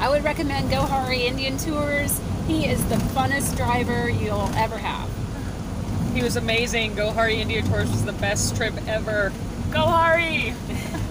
I would recommend Gohari Indian Tours. He is the funnest driver you'll ever have. He was amazing. Gohari India Tours was the best trip ever. Gohari!